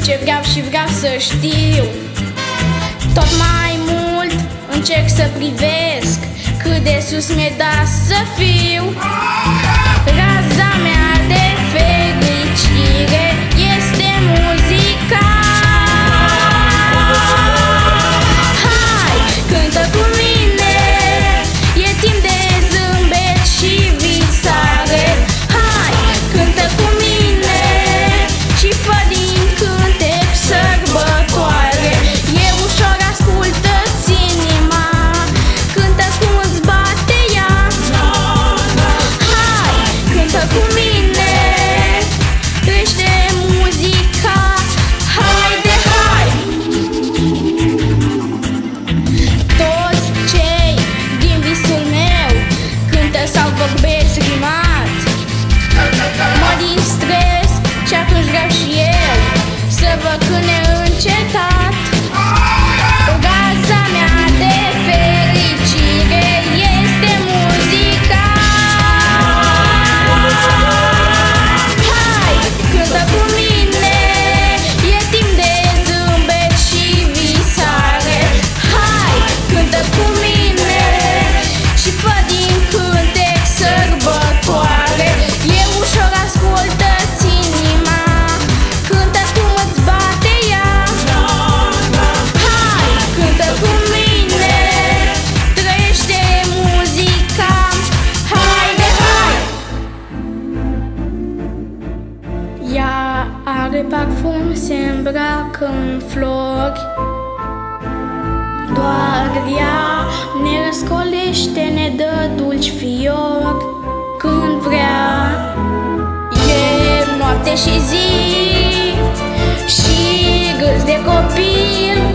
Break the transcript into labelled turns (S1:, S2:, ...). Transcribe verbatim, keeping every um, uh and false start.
S1: ce vreau și vreau să știu. Tot mai mult încerc să privesc cât de sus mi-e dat să fiu. Raza mea de fericire este muzica. Hai, cântă cu mine, e timp de zâmbet și visare. Hai, cântă cu mine și fă din cântec sărbătoare. E ușor, ascultă-ți inima, cântă cum îți bate ea. Hai, cântă cu mine, trăiește muzica. Haide, hai! Toți cei din visul meu cântă sau vorbesc rimat. Mă distrez și atunci vreau și eu să văd când neîncetat. Raza mea de fericire este muzica. Hai, cântă cu mine, e timp de zâmbet și visare. Hai, cântă cu mine și fă din cântec sărbătoare. E ușor, ascultă-ți inima, cântă cum îți bate ea. Hai, cântă cu mine, trăiește muzica. Haide, hai! Ea are parfum, se îmbracă în flori. Doar ea ne răscolește, ne dă dulci fiori. Când vrea, e noapte și zi și gâs de copil.